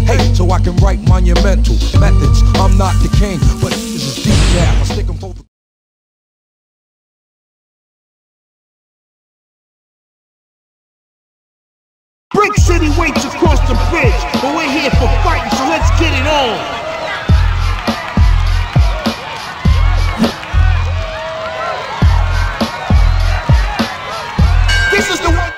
hate so I can write monumental methods. I'm not the king, but this is deep now. I stick 'em both. Brick City waits across the bridge, but we're here for fighting, so let's get it on. This is the one.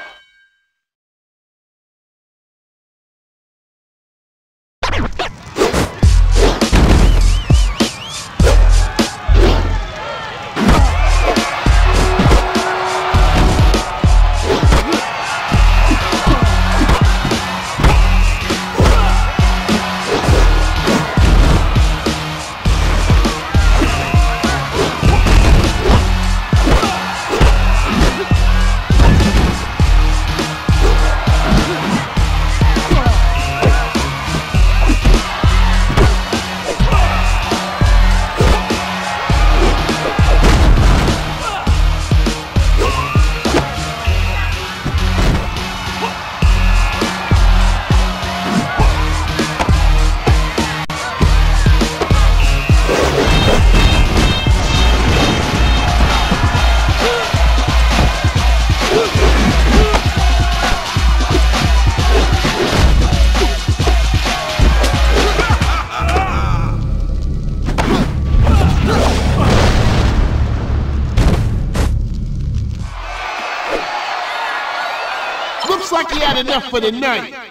Looks like he had enough for the night.